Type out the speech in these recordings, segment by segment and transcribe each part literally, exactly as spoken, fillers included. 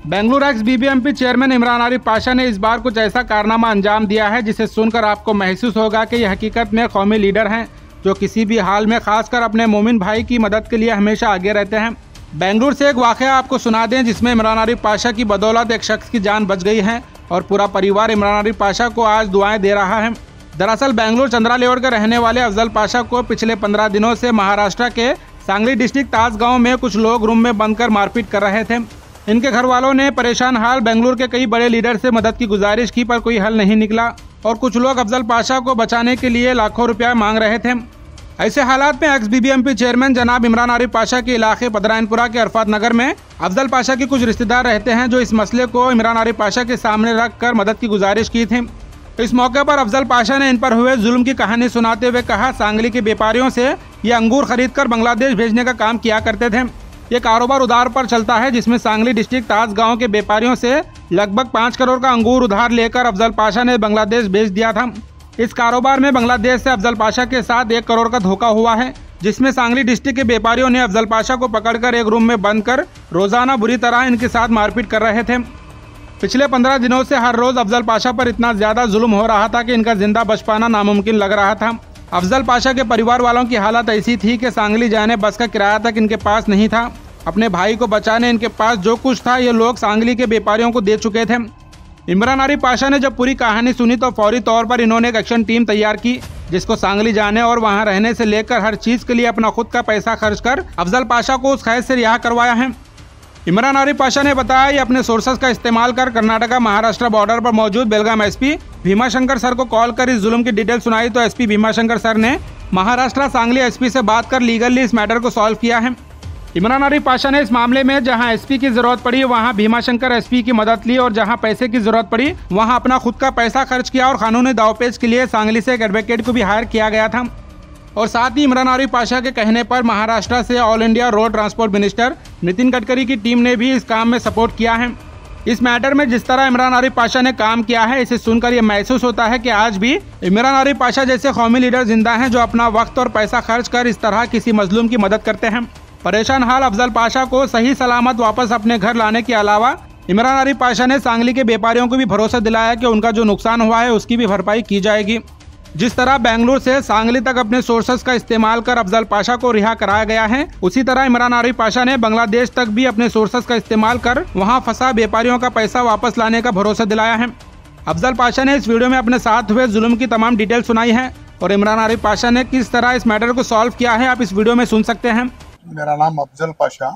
Bengaluru ex BBMP chairman Imran Arif Pasha ने इस बार कुछ ऐसा कारनामा अंजाम दिया है जिसे सुनकर आपको महसूस होगा कि ये हकीकत में कौमी लीडर हैं जो किसी भी हाल में खासकर अपने मोमिन भाई की मदद के लिए हमेशा आगे रहते हैं। बेंगलुरु से एक वाक़या आपको सुना दें जिसमें इमरान आरिफ पाशा की बदौलत एक शख्स की जान बच गई है और पूरा परिवार इमरान आरिफ पाशा को आज दुआएं दे रहा है। दरअसल बेंगलुरु चंद्रा लेआउट के रहने वाले अफजल पाशा को पिछले पंद्रह दिनों से महाराष्ट्र के सांगली डिस्ट्रिक्ट ताज गाँव में कुछ लोग रूम में बंद कर मारपीट कर रहे थे। इनके घर वालों ने परेशान हाल बेंगलुरु के कई बड़े लीडर से मदद की गुजारिश की पर कोई हल नहीं निकला और कुछ लोग अफजल पाशा को बचाने के लिए लाखों रुपया मांग रहे थे। ऐसे हालात में एक्स बीबीएमपी चेयरमैन जनाब इमरान आरिफ पाशा के इलाके बदरायनपुरा के अरफात नगर में अफजल पाशा के कुछ रिश्तेदार रहते हैं जो इस मसले को इमरान आरिफ पाशा के सामने रख कर मदद की गुजारिश की थी। इस मौके पर अफजल पाशा ने इन पर हुए जुल्म की कहानी सुनाते हुए कहा, सांगली के व्यापारियों से ये अंगूर खरीद कर बांग्लादेश भेजने का काम किया करते थे। ये कारोबार उधार पर चलता है जिसमें सांगली डिस्ट्रिक्ट ताज गांव के व्यापारियों से लगभग पाँच करोड़ का अंगूर उधार लेकर अफजल पाशा ने बांग्लादेश भेज दिया था। इस कारोबार में बांग्लादेश से अफजल पाशा के साथ एक करोड़ का धोखा हुआ है जिसमें सांगली डिस्ट्रिक्ट के व्यापारियों ने अफजल पाशा को पकड़कर एक रूम में बंद कर रोजाना बुरी तरह इनके साथ मारपीट कर रहे थे। पिछले पंद्रह दिनों से हर रोज अफजल पाशा पर इतना ज्यादा जुल्म हो रहा था कि इनका जिंदा बच पाना नामुमकिन लग रहा था। अफजल पाशा के परिवार वालों की हालत ऐसी थी कि सांगली जाने बस का किराया तक इनके पास नहीं था। अपने भाई को बचाने इनके पास जो कुछ था ये लोग सांगली के व्यापारियों को दे चुके थे। इमरान आरिफ पाशा ने जब पूरी कहानी सुनी तो फौरी तौर पर इन्होंने एक एक्शन टीम तैयार की जिसको सांगली जाने और वहां रहने से लेकर हर चीज के लिए अपना खुद का पैसा खर्च कर अफजल पाशा को उस कैद से रिहा करवाया है। इमरान आरिफ पाशा ने बताया ये अपने सोर्सेस का इस्तेमाल कर कर्नाटका महाराष्ट्र बॉर्डर पर मौजूद बेलगाम एसपी भीमाशंकर सर को कॉल कर इस जुल्म की डिटेल सुनाई तो एसपी भीमाशंकर सर ने महाराष्ट्र सांगली एसपी से बात कर लीगली इस मैटर को सॉल्व किया है। इमरान आरिफ पाशा ने इस मामले में जहां एसपी की जरूरत पड़ी वहां भीमाशंकर एसपी की मदद ली और जहां पैसे की जरूरत पड़ी वहां अपना खुद का पैसा खर्च किया और कानूनी दावपेच के लिए सांगली से एक एडवोकेट को भी हायर किया गया था। और साथ ही इमरान आरिफ पाशा के कहने पर महाराष्ट्र से all India road transport minister Nitin Gadkari की टीम ने भी इस काम में सपोर्ट किया है। इस मैटर में जिस तरह इमरान आरिफ पाशा ने काम किया है इसे सुनकर यह महसूस होता है कि आज भी इमरान आरिफ पाशा जैसे कौमी लीडर जिंदा हैं जो अपना वक्त और पैसा खर्च कर इस तरह किसी मजलूम की मदद करते हैं। परेशान हाल अफजल पाशा को सही सलामत वापस अपने घर लाने के अलावा इमरान आरिफ पाशा ने सांगली के व्यापारियों को भी भरोसा दिलाया कि उनका जो नुकसान हुआ है उसकी भी भरपाई की जाएगी। जिस तरह बेंगलुरु से सांगली तक अपने सोर्सेस का इस्तेमाल कर अफजल पाशा को रिहा कराया गया है उसी तरह इमरान आरिफ पाशा ने बांग्लादेश तक भी अपने सोर्सेस का इस्तेमाल कर वहां फंसा व्यापारियों का पैसा वापस लाने का भरोसा दिलाया है। अफजल पाशा ने इस वीडियो में अपने साथ हुए जुल्म की तमाम डिटेल सुनाई है और इमरान आरिफ पाशा ने किस तरह इस मैटर को सॉल्व किया है आप इस वीडियो में सुन सकते हैं। मेरा नाम अफजल पाशा,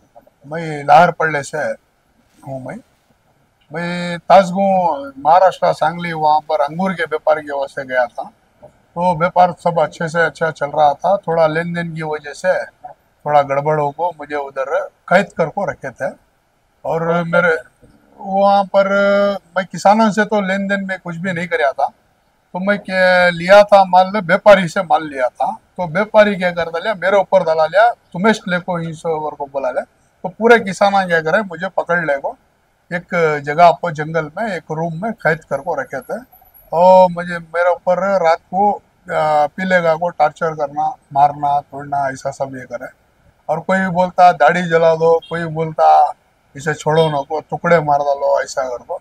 मैं लाहर पल्ले से हूँ। मैं मैं ताजगांव महाराष्ट्र सांगली वहाँ पर अंगूर के व्यापार की वजह से गया था तो व्यापार सब अच्छे से अच्छा चल रहा था। थोड़ा लेन देन की वजह से थोड़ा गड़बड़ों को मुझे उधर कैद कर को रखे थे और मेरे वहाँ पर मैं किसानों से तो लेन देन में कुछ भी नहीं कराया था तो मैं लिया था माल व्यापारी से माल लिया था तो व्यापारी क्या कर दिया मेरे ऊपर दला लिया तुमेश ले को ही को बोला लिया तो पूरे किसान क्या करे मुझे पकड़ ले को एक जगह पर जंगल में एक रूम में कैद कर को रखे थे और मुझे मेरे ऊपर रात को पीलेगा को टॉर्चर करना मारना तोड़ना ऐसा सब ये करे और कोई बोलता दाढ़ी जला दो कोई बोलता इसे छोड़ो ना को टुकड़े मार डालो ऐसा कर दो।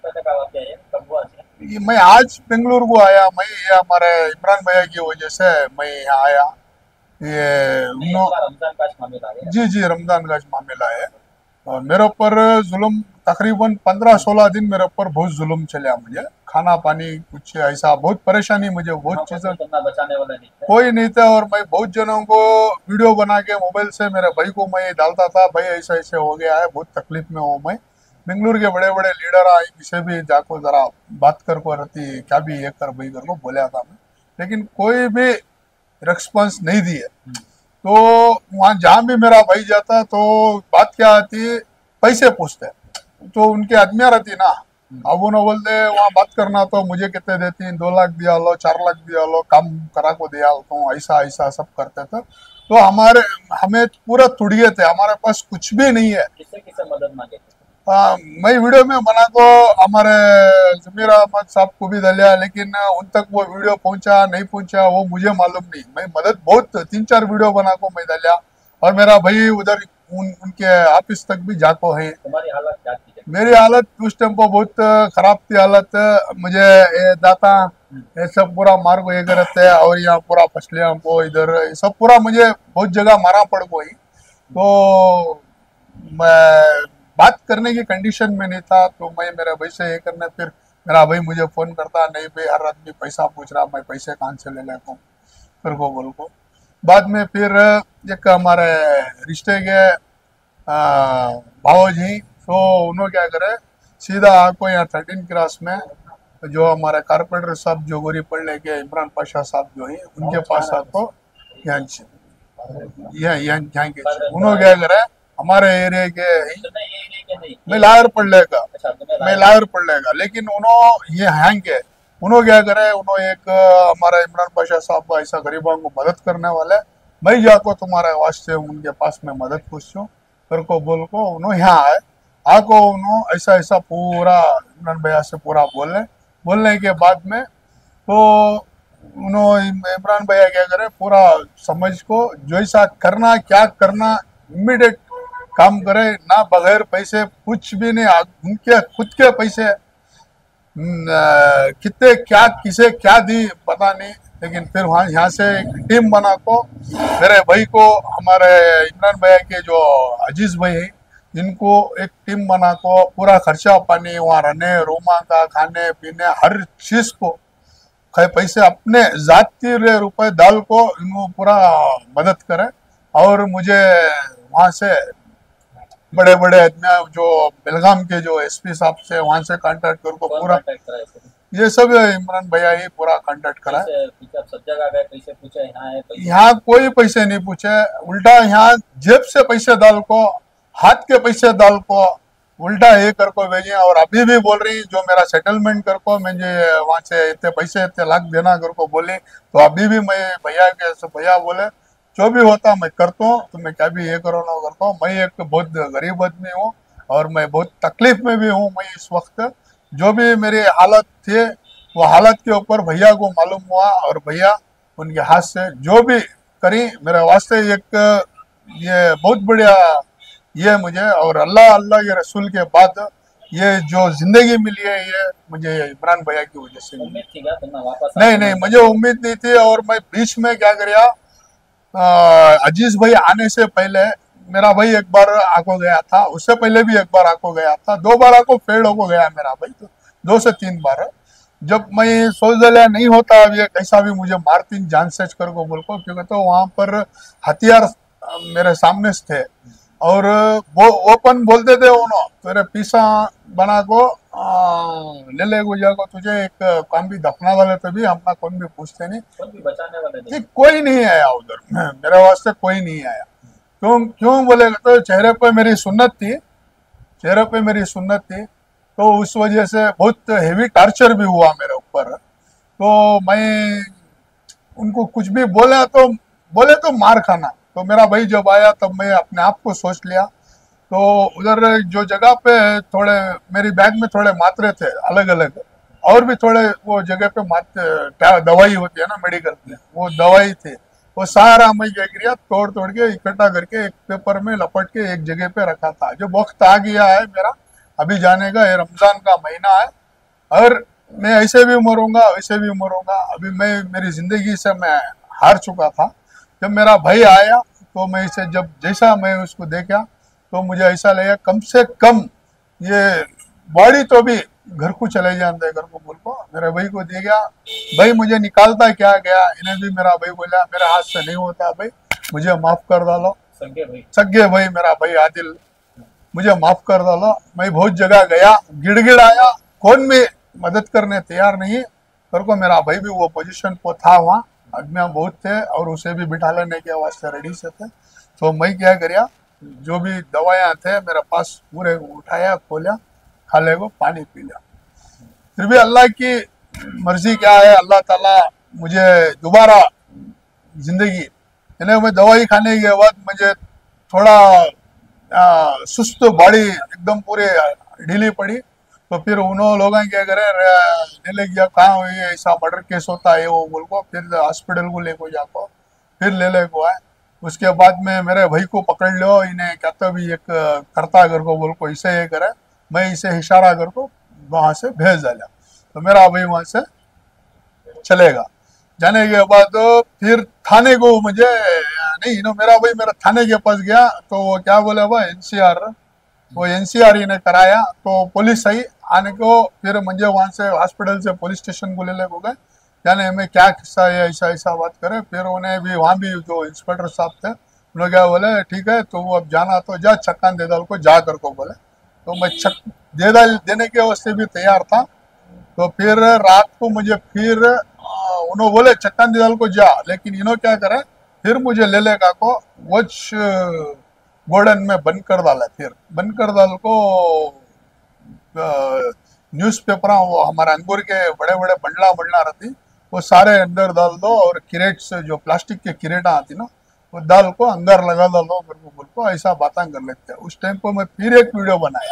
मैं आज बेंगलुरु को आया मैं ये हमारे इमरान भैया की वजह से मैं यहाँ आया। ये जी जी रमजान का मामला है और मेरे ऊपर जुल्म तकरीबन पंद्रह सोलह दिन मेरे ऊपर बहुत जुल्म चला। मुझे खाना पानी कुछ ऐसा बहुत परेशानी मुझे बहुत चीजें बचाने वाला नहीं कोई नहीं था और मैं बहुत जनों को वीडियो बना के मोबाइल से मेरे भाई को मैं डालता था भाई ऐसा ऐसे हो गया है बहुत तकलीफ में हूँ मैं। बेंगलुरु के बड़े बड़े लीडर आए किसी भी जाको जरा बात कर को रहती क्या भी ये कर भाई कर को बोला था मैं लेकिन कोई भी रिस्पॉन्स नहीं दिए। तो वहाँ जहाँ भी मेरा भाई जाता तो बात क्या आती पैसे पूछते तो उनके आदमियाँ रहती ना अब उन्होंने बोलते वहाँ बात करना तो मुझे कितने देती दो लाख दिया लो चार लाख दिया लो काम करा को दिया तो ऐसा ऐसा सब करते थे तो हमारे हमें पूरा तुड़िए थे हमारे पास कुछ भी नहीं है। किससे किससे मदद मांगे? आ, मैं वीडियो में बना तो हमारे जमीर अहमद साहब को भी दलिया लेकिन उन तक वो वीडियो पहुंचा नहीं पहुंचा वो मुझे मालूम नहीं। मैं मदद बहुत तीन चार वीडियो बना को मैं दलिया और मेरा भाई उधर उन, उनके ऑफिस तक भी जाको है। तुम्हारी हालत क्या थी? मेरी हालत उस टाइम पर बहुत खराब थी हालत। मुझे ये दाता ये सब पूरा मार को ये करते हैं और यहाँ पूरा फसलियां को इधर ये सब पूरा मुझे बहुत जगह मारा पड़ गई। तो मैं बात करने की कंडीशन में नहीं था, तो मैं मेरे भाई से ये करने, फिर मेरा भाई मुझे फोन करता, नहीं भाई हर आदमी पैसा पूछ रहा, मैं पैसे कहाँ से ले लेता हूँ फिर को बोल को। बाद में फिर एक हमारे रिश्ते के भाव जी, तो उन्होंने क्या करे सीधा आपको यहाँ थर्टीन क्लास में जो हमारे कारपेंटर साहब जो गोरी पढ़ लेके इमरान पाशा साहब जो है उनके पास आपको यहाँ यहाँ यहाँ के उन्होंने क्या करे हमारे एरिया के मैं लायर पढ़ लेगा मैं लायर पढ़ लेगा लेकिन उन्होंने ये हैंग के उन्होंने क्या करे उन्होंने एक हमारा इमरान पाशा साहब ऐसा गरीबों को मदद करने वाले, मैं जाको तुम्हारे वास्ते उनके पास में मदद पूछूं फिर को बोल को उन्होंने यहाँ आए आको उन्होंने ऐसा ऐसा पूरा इमरान भैया से पूरा बोले। बोलने के बाद में तो उन्होंने इमरान भैया क्या करे पूरा समझ को जैसा करना क्या करना इमीडिएट काम करे, ना बगैर पैसे कुछ भी नहीं, उनके खुद के पैसे कितने क्या किसे क्या दी पता नहीं, लेकिन फिर वहाँ यहाँ से एक टीम बना को मेरे भाई को हमारे इमरान भैया के जो अजीज भाई है इनको एक टीम बना को पूरा खर्चा पानी वहाँ रहने रूमा का खाने पीने हर चीज को पैसे अपने जाती रुपए डाल को इनको पूरा मदद करे। और मुझे वहाँ से बड़े बड़े आदमी जो बेलगाम के जो एसपी साहब से वहाँ से कांटेक्ट कर को पूरा ये सब इमरान भैया ही पूरा कांटेक्ट करा है। सब जगह गए पैसे पूछे, यहाँ है यहाँ कोई पैसे नहीं पूछे, उल्टा यहाँ जेब से पैसे डाल को हाथ के पैसे डाल को उल्टा ये कर को भेजे। और अभी भी बोल रही जो मेरा सेटलमेंट कर को मुझे वहाँ से इतने पैसे इतने लाख देना कर को बोले, तो अभी भी मैं भैया के भैया बोले जो भी होता मैं करता हूँ, तो मैं क्या भी ये करो ना करता हूँ। मैं एक बहुत गरीब आदमी हूँ और मैं बहुत तकलीफ में भी हूँ। मैं इस वक्त जो भी मेरी हालत थे वो हालत के ऊपर भैया को मालूम हुआ और भैया उनके हाथ से जो भी करी मेरे वास्ते एक ये बहुत बढ़िया ये मुझे और अल्लाह अल्लाह ये रसूल के बाद ये जो जिंदगी मिली है ये मुझे इमरान भैया की वजह से उम्मीद थी क्या तुमने वापस? नहीं नहीं मुझे उम्मीद नहीं थी। और मैं बीच में क्या करिया अजीज भाई आने से पहले मेरा भाई एक बार आको गया था, उससे पहले भी एक बार आको गया था, दो बार आको फेल होको गया मेरा भाई, तो दो से तीन बार। जब मैं सोच लिया नहीं होता अब ये कैसा भी मुझे मारती जान सेच कर को बोल को, क्योंकि तो वहां पर हथियार मेरे सामने थे और वो ओपन बोलते थे उन्होंने तेरे पीसा बना को ले ले गुजा को तुझे एक काम भी दफना वाले तो भी हमना कौन भी पूछते नहीं, कोई भी बचाने वाला नहीं, कोई नहीं आया उधर मेरे वास्ते कोई नहीं आया। क्यों क्यों बोले तो चेहरे पे मेरी सुन्नत थी, चेहरे पे मेरी सुन्नत थी, तो उस वजह से बहुत हेवी टॉर्चर भी हुआ मेरे ऊपर। तो मैं उनको कुछ भी बोला तो बोले तो मार खाना। तो मेरा भाई जब आया तब मैं अपने आप को सोच लिया, तो उधर जो जगह पे थोड़े मेरी बैग में थोड़े मात्रे थे अलग अलग और भी थोड़े वो जगह पे मात्रे दवाई होती है ना मेडिकल में, वो दवाई थे, वो सारा मैं क्या किया तोड़ तोड़ के इकट्ठा करके एक पेपर में लपट के एक जगह पे रखा था। जब वक्त आ गया है मेरा अभी जाने का, ये रमजान का महीना है और मैं ऐसे भी मरूंगा वैसे भी मरूंगा, अभी मैं मेरी जिंदगी से मैं हार चुका था। जब मेरा भाई आया तो मैं इसे जब जैसा मैं उसको देखा तो मुझे ऐसा लगा कम से कम ये बॉडी तो भी घर को चले जाते घर को बोल को मेरे भाई को दे गया। भाई मुझे निकालता क्या गया, इन्हें भी मेरा भाई बोला मेरे हाथ से नहीं होता भाई मुझे माफ कर डालो, सगे भाई सगे भाई मेरा भाई आदिल मुझे माफ कर डालो। मैं बहुत जगह गया गिड़गिड़ आया, कौन भी मदद करने तैयार नहीं कर को, मेरा भाई भी वो पोजीशन पर था, वहाँ आदमियाँ बहुत थे और उसे भी बिठा लेने के वास्ते रेडी से थे। तो मैं क्या करिया जो भी दवाइयाँ थे मेरे पास पूरे उठाया खोला खाले को पानी पी लिया। फिर भी अल्लाह की मर्जी क्या है, अल्लाह ताला मुझे दोबारा जिंदगी यानी मैं दवाई खाने के बाद मुझे थोड़ा आ, सुस्त बॉडी एकदम पूरे ढीली पड़ी। तो फिर उन्होंने लोग क्या करे ले ले गया कहाँ हुई ऐसा मर्डर केस होता है वो बोल को, फिर हॉस्पिटल को लेको जाको फिर ले ले को आए। उसके बाद में मेरे भाई को पकड़ लो, इन्हें कहते भी एक करता घर को बोल को इसे ये करे मैं इसे इशारा करके वहां से भेज डाला। तो मेरा भाई वहां से चलेगा। जाने के बाद तो फिर थाने को मुझे नहीं नो मेरा भाई मेरा थाने के पास गया तो वो क्या बोले वो एनसीआर वो एनसीआर ही ने कराया। तो पुलिस आई आने को फिर मुझे वहां से हॉस्पिटल से पुलिस स्टेशन को ले ले गए। जाने में क्या किस्सा है ऐसा ऐसा बात करे। फिर उन्हें भी वहां भी जो इंस्पेक्टर साहब थे उन्होंने क्या बोले ठीक है तो अब जाना तो जा चक्कान दे दाल को जा कर को बोले। तो मैं चक दे दाल देने के वास्ते भी तैयार था। तो फिर रात को मुझे फिर उन्होंने बोले चक्कान दे दाल को जा, लेकिन इन्हों क्या करे फिर मुझे ले लेगा को वॉच गोल्डन में बंद कर डाला। फिर बंद कर डाल को न्यूज़पेपर वो हमारे अंगूर के बड़े बड़े बंडला बंडला रहती वो सारे अंदर डाल दो और क्रेट से जो प्लास्टिक के क्रेटा आती ना वो दाल को अंदर लगा डालो मेरे को बोल को ऐसा बातें कर लेते हैं। उस टाइम पर मैं फिर एक वीडियो बनाया,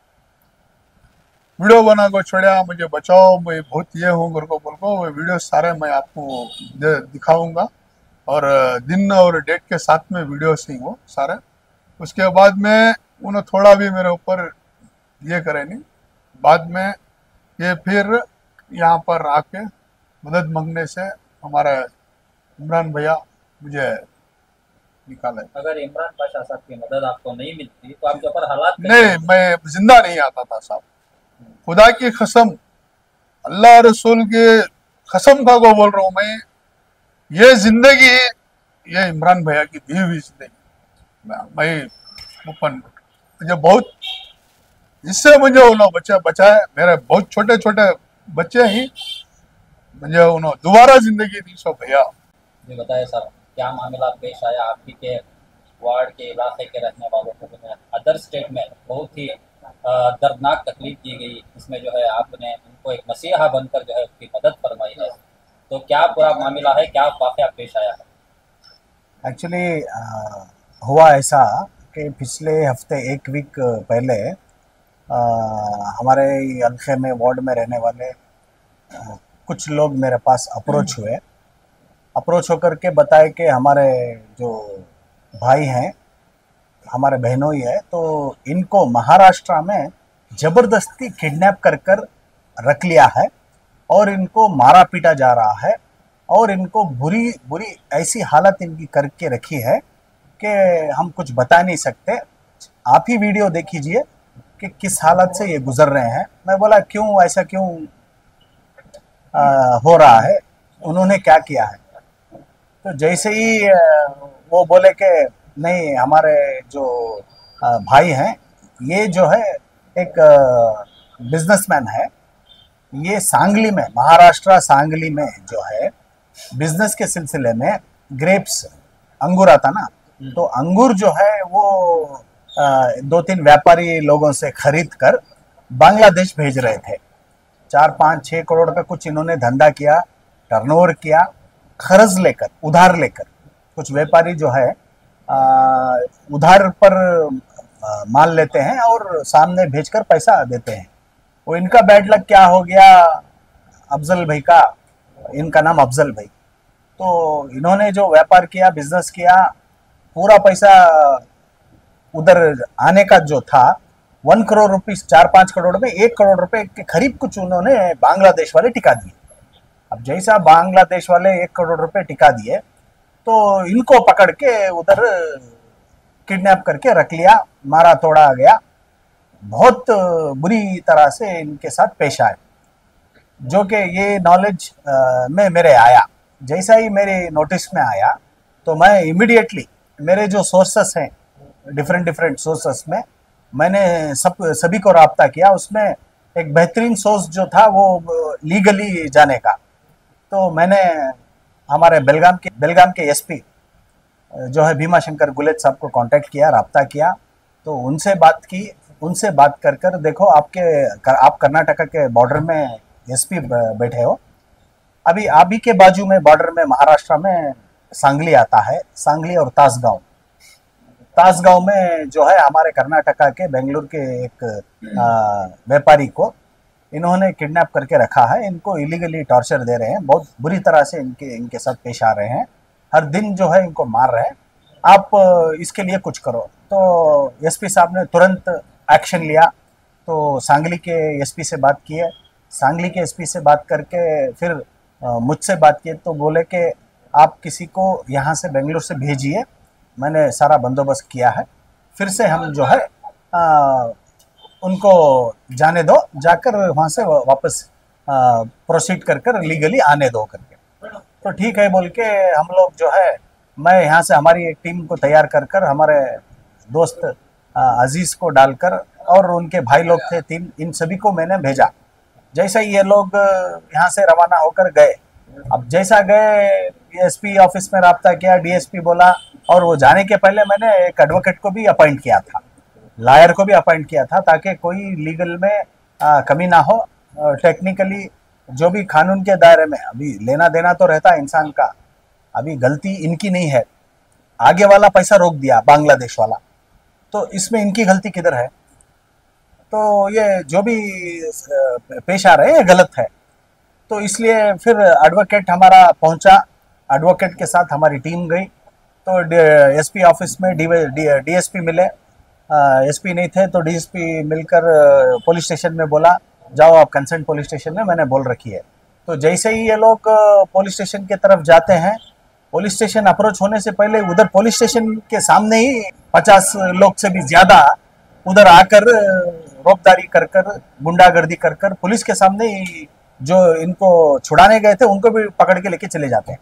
वीडियो बना को छोड़ा मुझे बचाओ मैं बहुत ये हूँ मेरे को बोल को वो वीडियो सारे मैं आपको दिखाऊंगा और दिन और डेट के साथ में वीडियो से वो सारे। उसके बाद में उन्होंने थोड़ा भी मेरे ऊपर ये करे नहीं। बाद में ये फिर यहाँ पर आके मदद मांगने से हमारे इमरान भैया मुझे निकाले। अगर इमरान पाशा साहब की मदद आपको नहीं मिलती तो आपके ऊपर हालात नहीं मैं जिंदा नहीं आता था साहब। खुदा की कसम अल्लाह रसूल के कसम का को बोल रहा हूँ मैं, ये जिंदगी ये इमरान भैया की दी हुई जिंदगी मैं ओपन मुझे बहुत इससे मुझे उन्होंने बचा बचाए। मेरे बहुत छोटे छोटे बच्चे ही मुझे उन्होंने दोबारा जिंदगी दी। सो भैया जी बताए सर क्या मामला पेश आया आपकी के वार्ड के इलाके के रहने वालों को अदर स्टेट में बहुत ही दर्दनाक तकलीफ दी गई, इसमें जो है आपने उनको एक मसीहा बनकर जो है उसकी मदद फरमाई है। तो क्या पूरा मामला है, क्या वाक़या पेश आया है? एक्चुअली हुआ ऐसा कि पिछले हफ्ते एक वीक पहले आ, हमारे हल्के में वार्ड में रहने वाले आ, कुछ लोग मेरे पास अप्रोच हुए। अप्रोच होकर के बताए कि हमारे जो भाई हैं हमारे बहनों ही है तो इनको महाराष्ट्र में ज़बरदस्ती किडनैप कर कर रख लिया है और इनको मारा पीटा जा रहा है और इनको बुरी बुरी ऐसी हालत इनकी करके रखी है कि हम कुछ बता नहीं सकते। आप ही वीडियो देखिए कि किस हालत से ये गुजर रहे हैं। मैं बोला क्यों ऐसा क्यों आ, हो रहा है, उन्होंने क्या किया है। तो जैसे ही वो बोले कि नहीं हमारे जो भाई हैं ये जो है एक बिजनेसमैन है, ये सांगली में महाराष्ट्र सांगली में जो है बिजनेस के सिलसिले में ग्रेप्स अंगूर आता ना, तो अंगूर जो है वो दो तीन व्यापारी लोगों से खरीद कर बांग्लादेश भेज रहे थे। चार पाँच छः करोड़ का कुछ इन्होंने धंधा किया, टर्नओवर किया, कर्ज लेकर उधार लेकर। कुछ व्यापारी जो है आ, उधार पर आ, माल लेते हैं और सामने भेजकर पैसा देते हैं। वो इनका बैड लक क्या हो गया, अफजल भाई का, इनका नाम अफजल भाई, तो इन्होंने जो व्यापार किया बिजनेस किया पूरा पैसा उधर आने का जो था वन करोड़ रुपीस चार पाँच करोड़ में एक करोड़ रुपए के करीब कुछ उन्होंने बांग्लादेश वाले टिका दिए। अब जैसा बांग्लादेश वाले एक करोड़ रुपए टिका दिए तो इनको पकड़ के उधर किडनैप करके रख लिया, मारा तोड़ा गया। बहुत बुरी तरह से इनके साथ पेश आए, जो कि ये नॉलेज में मेरे आया। जैसा ही मेरे नोटिस में आया तो मैं इमीडिएटली मेरे जो सोर्सेस हैं डिफरेंट डिफरेंट सोर्सेस में मैंने सब सभी को राब्ता किया। उसमें एक बेहतरीन सोर्स जो था वो लीगली जाने का, तो मैंने हमारे बेलगाम के बेलगाम के एसपी जो है भीमा शंकर गुलेत साहब को कांटेक्ट किया, राब्ता किया, तो उनसे बात की। उनसे बात कर कर देखो आपके कर, आप कर्नाटका के बॉर्डर में एसपी बैठे हो, अभी आप ही के बाजू में बॉर्डर में महाराष्ट्र में सांगली आता है, सांगली और तासगांव। तासगांव में जो है हमारे कर्नाटका के बेंगलुरु के एक व्यापारी को इन्होंने किडनैप करके रखा है। इनको इलीगली टॉर्चर दे रहे हैं, बहुत बुरी तरह से इनके इनके साथ पेश आ रहे हैं, हर दिन जो है इनको मार रहे हैं। आप इसके लिए कुछ करो। तो एसपी साहब ने तुरंत एक्शन लिया, तो सांगली के एसपी से बात किए, सांगली के एसपी से बात करके फिर अ, मुझसे बात किए तो बोले कि आप किसी को यहाँ से बेंगलुरु से भेजिए, मैंने सारा बंदोबस्त किया है, फिर से हम जो है आ, उनको जाने दो, जाकर वहाँ से वापस प्रोसीड कर कर लीगली आने दो करके। तो ठीक है बोल के हम लोग जो है, मैं यहाँ से हमारी एक टीम को तैयार कर कर हमारे दोस्त अजीज़ को डालकर और उनके भाई लोग थे तीन, इन सभी को मैंने भेजा। जैसा ही ये लोग यहाँ से रवाना होकर गए, अब जैसा गए एसपी ऑफिस में रब्ता किया, डीएसपी बोला, और वो जाने के पहले मैंने एक एडवोकेट को भी अपॉइंट किया था, लायर को भी अपॉइंट किया था, ताकि कोई लीगल में आ, कमी ना हो। टेक्निकली जो भी कानून के दायरे में अभी लेना देना तो रहता है इंसान का, अभी गलती इनकी नहीं है, आगे वाला पैसा रोक दिया बांग्लादेश वाला, तो इसमें इनकी गलती किधर है? तो ये जो भी पेश आ रहे हैं ये गलत है। तो इसलिए फिर एडवोकेट हमारा पहुंचा, एडवोकेट के साथ हमारी टीम गई, तो एसपी ऑफिस में डीएसपी मिले, एसपी नहीं थे तो डीएसपी मिलकर पुलिस स्टेशन में बोला जाओ आप कंसर्न पुलिस स्टेशन में, मैंने बोल रखी है। तो जैसे ही ये लोग पुलिस स्टेशन की तरफ जाते हैं, पुलिस स्टेशन अप्रोच होने से पहले उधर पुलिस स्टेशन के सामने ही पचास लोग से भी ज्यादा उधर आकर रोकदारी कर कर, गुंडागर्दी कर कर पुलिस के सामने ही जो इनको छुड़ाने गए थे उनको भी पकड़ के लेके चले जाते हैं।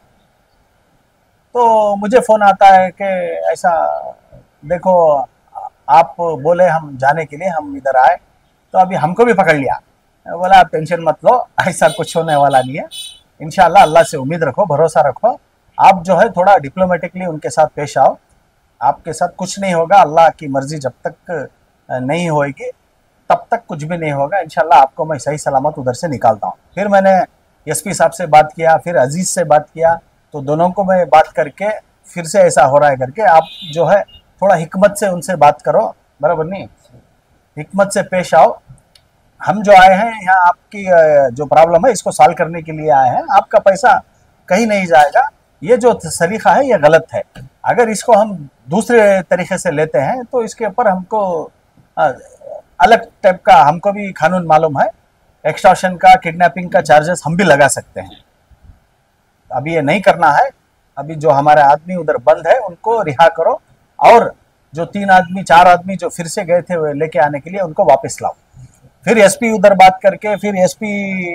तो मुझे फोन आता है कि ऐसा देखो, आप बोले हम जाने के लिए, हम इधर आए तो अभी हमको भी पकड़ लिया। बोला आप टेंशन मत लो, ऐसा कुछ होने वाला नहीं है, इंशाल्लाह अल्लाह से उम्मीद रखो, भरोसा रखो, आप जो है थोड़ा डिप्लोमेटिकली उनके साथ पेश आओ, आपके साथ कुछ नहीं होगा, अल्लाह की मर्जी जब तक नहीं होएगी तब तक कुछ भी नहीं होगा, इंशाल्लाह आपको मैं सही सलामत उधर से निकालता हूँ। फिर मैंने एसपी साहब से बात किया, फिर अजीज से बात किया, तो दोनों को मैं बात करके फिर से ऐसा हो रहा है करके आप जो है थोड़ा हिकमत से उनसे बात करो, बराबर नहीं, हिकमत से पेश आओ, हम जो आए हैं यहाँ आपकी जो प्रॉब्लम है इसको सॉल्व करने के लिए आए हैं, आपका पैसा कहीं नहीं जाएगा, ये जो सलीका है ये गलत है, अगर इसको हम दूसरे तरीके से लेते हैं तो इसके ऊपर हमको आ, अलग टाइप का, हमको भी कानून मालूम है, एक्सटॉर्शन का, किडनैपिंग का चार्जेस हम भी लगा सकते हैं। अभी ये नहीं करना है, अभी जो हमारे आदमी उधर बंद है उनको रिहा करो, और जो तीन आदमी चार आदमी जो फिर से गए थे लेके आने के लिए उनको वापस लाओ। फिर एसपी उधर बात करके, फिर एसपी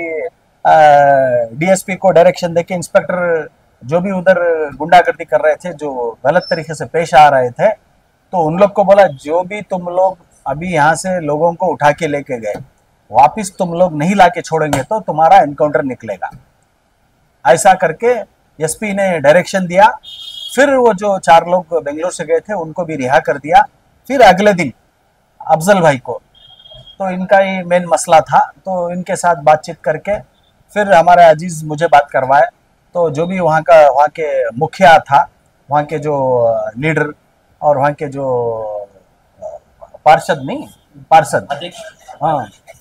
डीएसपी को डायरेक्शन देके, इंस्पेक्टर जो भी उधर गुंडागर्दी कर रहे थे, जो गलत तरीके से पेश आ रहे थे, तो उन लोग को बोला जो भी तुम लोग अभी यहाँ से लोगों को उठा के लेके गए, वापिस तुम लोग नहीं लाके छोड़ेंगे तो तुम्हारा एनकाउंटर निकलेगा। ऐसा करके एसपी ने डायरेक्शन दिया। फिर वो जो चार लोग बेंगलोर से गए थे उनको भी रिहा कर दिया। फिर अगले दिन अफजल भाई को, तो इनका ही मेन मसला था, तो इनके साथ बातचीत करके फिर हमारे अजीज मुझे बात करवाए। तो जो भी वहाँ का, वहाँ के मुखिया था, वहाँ के जो लीडर और वहाँ के जो पार्षद नहीं पार्षद हाँ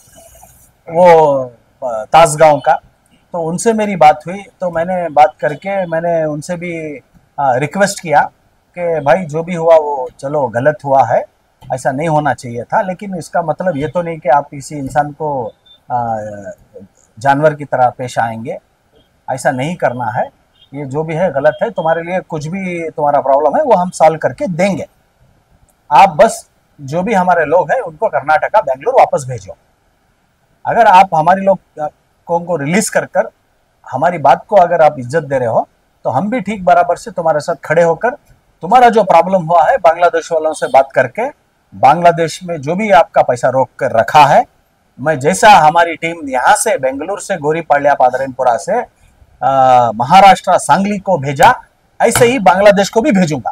वो तासगांव का, तो उनसे मेरी बात हुई। तो मैंने बात करके मैंने उनसे भी रिक्वेस्ट किया कि भाई जो भी हुआ वो चलो गलत हुआ है, ऐसा नहीं होना चाहिए था, लेकिन इसका मतलब ये तो नहीं कि आप किसी इंसान को आ, जानवर की तरह पेश आएंगे, ऐसा नहीं करना है, ये जो भी है गलत है, तुम्हारे लिए कुछ भी तुम्हारा प्रॉब्लम है वो हम सॉल्व करके देंगे, आप बस जो भी हमारे लोग हैं उनको कर्नाटका बेंगलुरु वापस भेजो। अगर आप हमारे लोग को रिलीज कर कर हमारी बात को अगर आप इज्जत दे रहे हो तो हम भी ठीक बराबर से तुम्हारे साथ खड़े होकर तुम्हारा जो प्रॉब्लम हुआ है बांग्लादेश वालों से बात करके, बांग्लादेश में जो भी आपका पैसा रोक कर रखा है, मैं जैसा हमारी टीम यहाँ से बेंगलुरु से गोरीपाड्या पादरेनपुरा से महाराष्ट्र सांगली को भेजा, ऐसे ही बांग्लादेश को भी भेजूंगा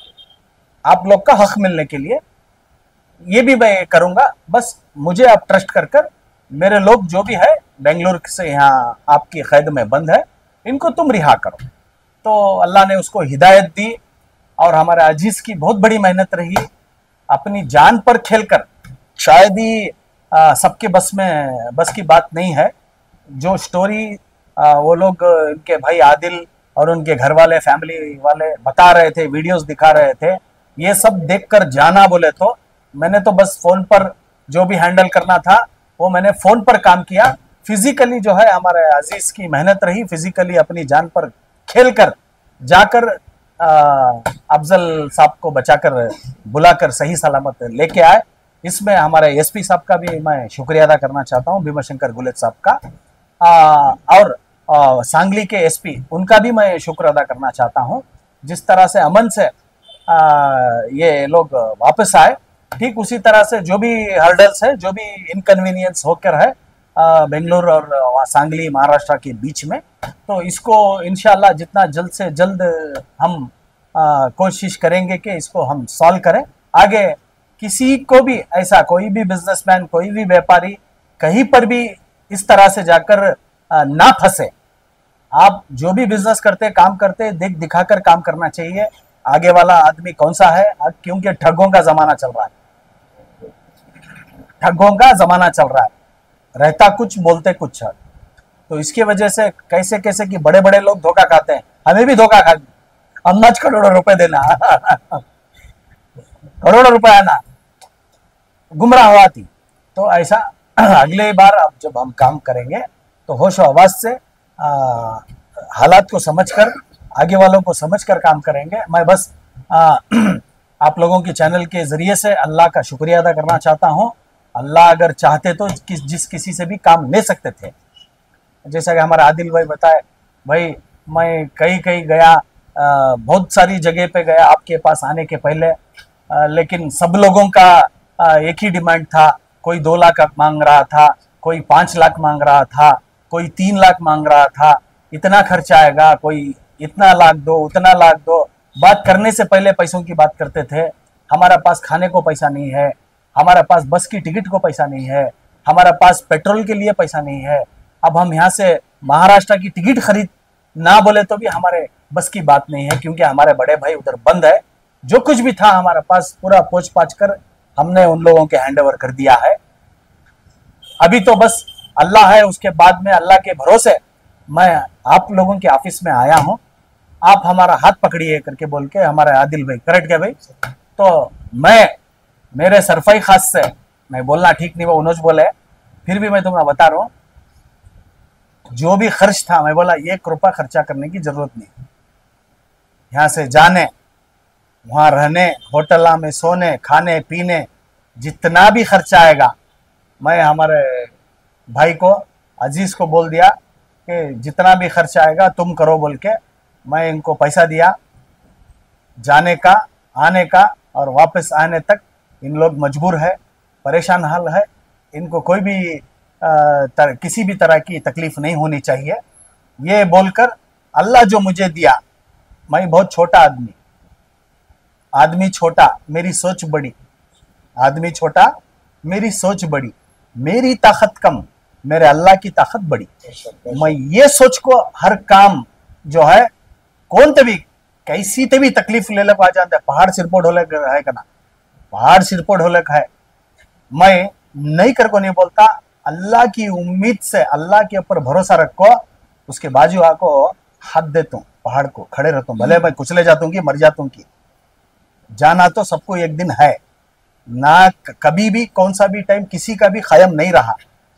आप लोग का हक मिलने के लिए। ये भी मैं करूंगा, बस मुझे आप ट्रस्ट कर कर मेरे लोग जो भी है बेंगलुरु से यहाँ आपकी कैद में बंद है, इनको तुम रिहा करो। तो अल्लाह ने उसको हिदायत दी और हमारे अजीज की बहुत बड़ी मेहनत रही, अपनी जान पर खेलकर, शायद ही सबके बस में बस की बात नहीं है। जो स्टोरी आ, वो लोग इनके भाई आदिल और उनके घर वाले फैमिली वाले बता रहे थे, वीडियोस दिखा रहे थे, ये सब देखकर जाना बोले तो मैंने तो बस फोन पर जो भी हैंडल करना था वो मैंने फोन पर काम किया। फिजिकली जो है हमारे अजीज की मेहनत रही, फिजिकली अपनी जान पर खेल कर जाकर अफजल साहब को बचाकर बुलाकर सही सलामत लेके आए। इसमें हमारे एसपी साहब का भी मैं शुक्रिया अदा करना चाहता हूँ, भीमाशंकर गुलेज साहब का, आ, और आ, सांगली के एसपी उनका भी मैं शुक्र अदा करना चाहता हूँ। जिस तरह से अमन से आ, ये लोग वापस आए, ठीक उसी तरह से जो भी हर्डल्स है, जो भी इनकन्वीनियंस होकर है बेंगलुरु और सांगली महाराष्ट्र के बीच में, तो इसको इंशाल्लाह जितना जल्द से जल्द हम आ, कोशिश करेंगे कि इसको हम सॉल्व करें। आगे किसी को भी ऐसा कोई भी बिजनेसमैन, कोई भी व्यापारी कहीं पर भी इस तरह से जाकर आ, ना फंसे। आप जो भी बिजनेस करते, काम करते, देख दिखाकर काम करना चाहिए आगे वाला आदमी कौन सा है, क्योंकि ठगों का जमाना चल रहा है, ठगों का जमाना चल रहा है, रहता कुछ बोलते कुछ है। तो इसकी वजह से कैसे कैसे कि बड़े बड़े लोग धोखा खाते हैं, हमें भी धोखा खा, अम्माज करोड़ों रुपए देना करोड़ों रुपए आना, गुमराह हुआ थी। तो ऐसा अगले बार अब जब हम काम करेंगे तो होश आवाज से आ, हालात को समझकर, आगे वालों को समझकर काम करेंगे। मैं बस आ, आप लोगों के चैनल के जरिए से अल्लाह का शुक्रिया अदा करना चाहता हूँ। अल्लाह अगर चाहते तो किस जिस किसी से भी काम ले सकते थे। जैसा कि हमारा आदिल भाई बताए, भाई मैं कहीं कहीं गया, आ, बहुत सारी जगह पे गया आपके पास आने के पहले, आ, लेकिन सब लोगों का आ, एक ही डिमांड था। कोई दो लाख मांग रहा था, कोई पाँच लाख मांग रहा था, कोई तीन लाख मांग रहा था, इतना खर्चा आएगा, कोई इतना लाख दो, उतना लाख दो। बात करने से पहले पैसों की बात करते थे। हमारा पास खाने को पैसा नहीं है, हमारा पास बस की टिकट को पैसा नहीं है, हमारा पास पेट्रोल के लिए पैसा नहीं है। अब हम यहाँ से महाराष्ट्र की टिकट खरीद ना बोले तो भी हमारे बस की बात नहीं है, क्योंकि हमारे बड़े भाई उधर बंद है। जो कुछ भी था हमारे पास पूरा पोछ पाछ कर हमने उन लोगों के हैंड ओवर कर दिया है। अभी तो बस अल्लाह है, उसके बाद में अल्लाह के भरोसे मैं आप लोगों के ऑफिस में आया हूँ। आप हमारा हाथ पकड़िए करके बोल के हमारे आदिल भाई, करेक्ट क्या भाई? तो मैं मेरे सरफाई खास से, मैं बोलना ठीक नहीं वो उन्होंने बोले, फिर भी मैं तुम्हें बता रहा हूँ, जो भी खर्च था मैं बोला एक रुपया खर्चा करने की जरूरत नहीं। यहाँ से जाने, वहाँ रहने, होटल में सोने, खाने पीने, जितना भी खर्चा आएगा, मैं हमारे भाई को, अजीज को बोल दिया कि जितना भी खर्चा आएगा तुम करो बोल के मैं इनको पैसा दिया। जाने का, आने का और वापस आने तक इन लोग मजबूर है, परेशान हाल है। इनको कोई भी तर, किसी भी तरह की तकलीफ नहीं होनी चाहिए। ये बोलकर अल्लाह जो मुझे दिया, मैं बहुत छोटा आदमी, आदमी छोटा मेरी सोच बड़ी, आदमी छोटा मेरी सोच बड़ी, मेरी ताकत कम मेरे अल्लाह की ताकत बड़ी। मैं ये सोच को हर काम जो है कौन ते भी कैसी ते भी तकलीफ ले लग आ जाता है, पहाड़ सिरपोट होले है का ना, पहाड़ सिरपोट होले है, मैं नहीं कर को नहीं बोलता। अल्लाह की उम्मीद से, अल्लाह के ऊपर भरोसा रखो, उसके बाजू आको हाथ देता हूँ, पहाड़ को खड़े रहता हूँ, भले मैं कुचले जाता हूँ कि मर जाता हूँ कि जाना तो सबको एक दिन है ना। कभी भी कौन सा भी टाइम किसी का भी कायम नहीं रहा,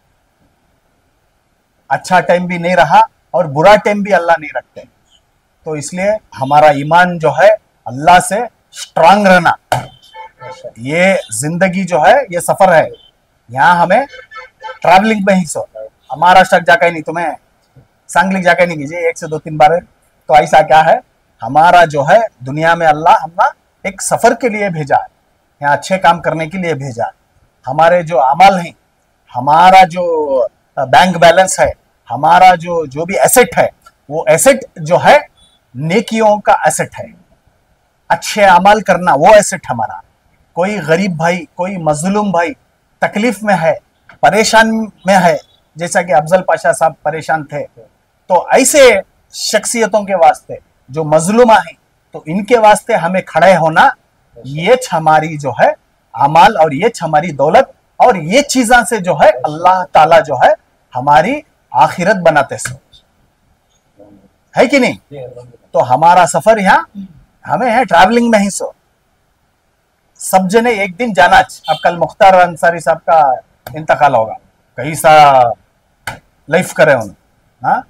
अच्छा टाइम भी नहीं रहा और बुरा टाइम भी अल्लाह नहीं रखते। तो इसलिए हमारा ईमान जो है अल्लाह से स्ट्रांग रहना, ये जिंदगी जो है ये सफर है। यहाँ हमें ट्रैवलिंग में ही सो, महाराष्ट्र जाकर नहीं, तुम्हें सांगली जाकर नहीं कीजिए एक से दो तीन बार। तो ऐसा क्या है, हमारा जो है दुनिया में अल्लाह हमना एक सफर के लिए भेजा है, यहाँ अच्छे काम करने के लिए भेजा है। हमारे जो अमल हैं, हमारा जो बैंक बैलेंस है, हमारा जो जो भी एसेट है, वो एसेट जो है नेकियों का एसेट है। अच्छे अमल करना वो एसेट हमारा। कोई गरीब भाई, कोई मजलूम भाई तकलीफ में है, परेशान में है, जैसा कि अफजल पाशा साहब परेशान थे, तो ऐसे शख्सियतों के वास्ते जो मजलूमा है, तो इनके वास्ते हमें खड़े होना, ये हमारी जो है अमाल और ये हमारी दौलत और ये चीज़ों से जो है अल्लाह ताला जो है हमारी आखिरत बनाते सो, है कि नहीं? तो हमारा सफर यहाँ हमें है ट्रैवलिंग में ही सो, सब जने एक दिन जाना। अब कल मुख्तार अंसारी साहब का इंतकाल होगा, कई सा लाइफ करे उन्होंने, हाँ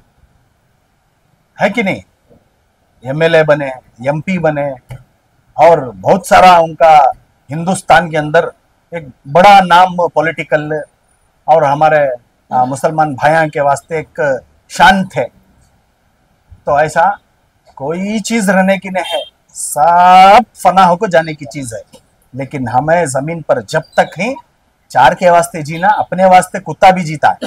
है कि नहीं? एमएलए बने, एमपी बने, और बहुत सारा उनका हिंदुस्तान के अंदर एक बड़ा नाम पॉलिटिकल और हमारे आ, मुसलमान भाइयों के वास्ते एक शान थे। तो ऐसा कोई चीज रहने की नहीं है, सब फना होकर जाने की चीज है। लेकिन हमें जमीन पर जब तक ही चार के वास्ते जीना, अपने वास्ते कुत्ता भी जीता है,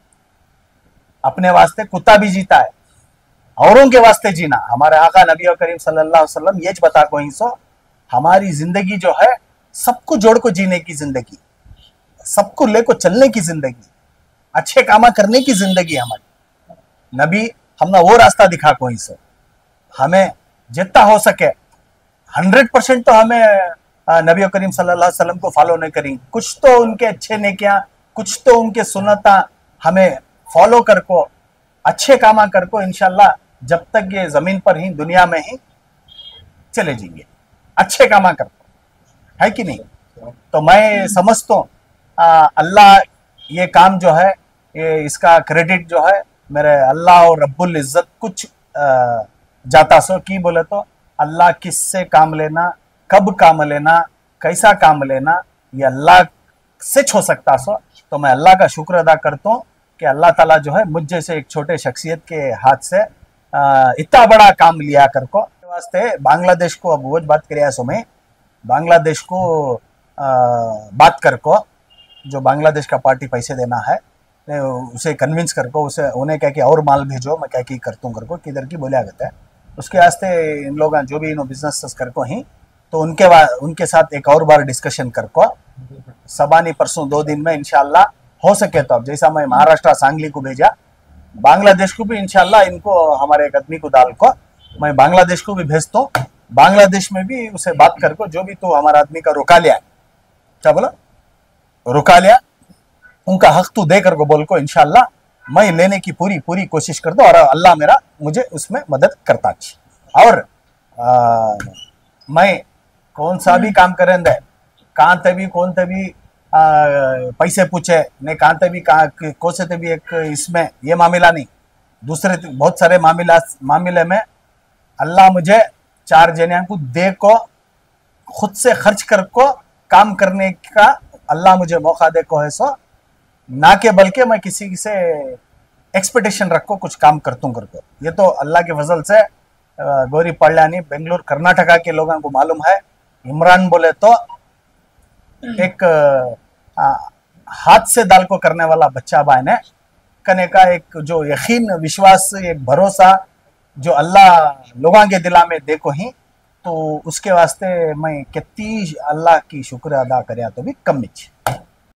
अपने वास्ते कुत्ता भी जीता है, औरों के वास्ते जीना। हमारे आका नबी करीम सल्लल्लाहु अलैहि वसल्लम ये बता को ही सो, हमारी जिंदगी जो है सबको जोड़ को जीने की जिंदगी, सबको लेको चलने की जिंदगी, अच्छे कामा करने की जिंदगी हमारी। नबी हमने वो रास्ता दिखा को ही सो, हमें जितना हो सके हंड्रेड परसेंट तो हमें नबी करीम सल्लल्लाहु अलैहि वसल्लम को फॉलो नहीं करेंगे, कुछ तो उनके अच्छे नेकियां, कुछ तो उनके सुन्नता हमें फॉलो कर को, अच्छे कामा कर को इंशाल्लाह जब तक ये जमीन पर ही दुनिया में ही चले जाएंगे, अच्छे कामा कर को, है कि नहीं? तो मैं समझता हूँ अल्लाह ये काम जो है, ये इसका क्रेडिट जो है मेरे अल्लाह और रब्बुल इज्जत कुछ आ, जाता सो की बोले तो अल्लाह किससे काम लेना, कब काम लेना, कैसा काम लेना, ये अल्लाह से हो सकता सो। तो मैं अल्लाह का शुक्र अदा करता हूँ कि अल्लाह ताला जो है मुझ जैसे एक छोटे शख्सियत के हाथ से आ, इतना बड़ा काम लिया कर को वास्ते बांग्लादेश को, अब वो बात करिया सो मैं बांग्लादेश को आ, बात कर को, जो बांग्लादेश का पार्टी पैसे देना है उसे कन्विंस कर को, उसे उन्हें कह के और माल भेजो, मैं क्या की करता हूँ कर को किधर की बोलिया गया है, उसके वास्ते इन लोग जो भी इन बिजनेस कर को ही, तो उनके उनके साथ एक और बार डिस्कशन कर को सबानी परसों दो दिन में इंशाल्लाह हो सके तो, अब जैसा मैं महाराष्ट्र सांगली को भेजा, बांग्लादेश को भी इंशाल्लाह इनको हमारे एक आदमी को डाल को मैं बांग्लादेश को भी भेजता हूँ, बांग्लादेश में भी उसे बात कर को, जो भी तो हमारा आदमी का रुका लिया, क्या बोला, रुका लिया, उनका हक तो दे कर को बोल को इंशाल्लाह मैं लेने की पूरी पूरी कोशिश कर दो, और अल्लाह मेरा मुझे उसमें मदद करता। और आ, मैं कौन सा भी काम करें दे, कहाँ ते भी कौन ते भी आ, पैसे पूछे नहीं, कहाँ ते भी कहाँ कौन से ते भी एक इसमें ये मामला नहीं, दूसरे बहुत सारे मामला मामले में अल्लाह मुझे चार जनिया को दे को, खुद से खर्च कर को काम करने का अल्लाह मुझे मौका दे को है सो, ना के बल्कि मैं किसी से एक्सपेक्टेशन रखो कुछ काम करता हूँ करके। ये तो अल्लाह के फजल से गौरी पड़लानी बेंगलुरु कर्नाटका के लोगों को मालूम है, इमरान बोले तो एक आ, हाथ से दाल को करने वाला बच्चा बाय ने कने का एक जो यकीन, विश्वास, एक भरोसा जो अल्लाह लोगों के दिला में देखो ही, तो उसके वास्ते मैं कितनी अल्लाह की शुक्र अदा करिया तो भी कम नहीं।